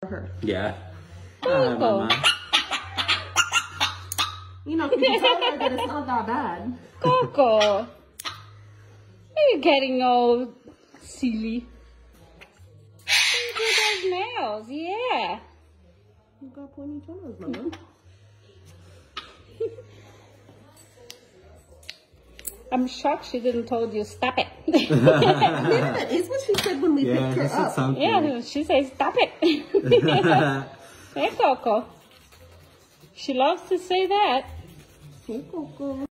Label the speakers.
Speaker 1: her.
Speaker 2: Yeah.
Speaker 3: Coco.
Speaker 1: You know, can you tell her that it's not that bad?
Speaker 3: Coco. You're getting all silly. Look at those nails, yeah.
Speaker 1: You got pointy toes, mama.
Speaker 3: I'm shocked she didn't told you stop it.
Speaker 1: Yeah, it's what she said when we picked her up.
Speaker 2: Something.
Speaker 3: Yeah, she says stop it. Hey, Coco. She loves to say that.
Speaker 1: Hey, Coco.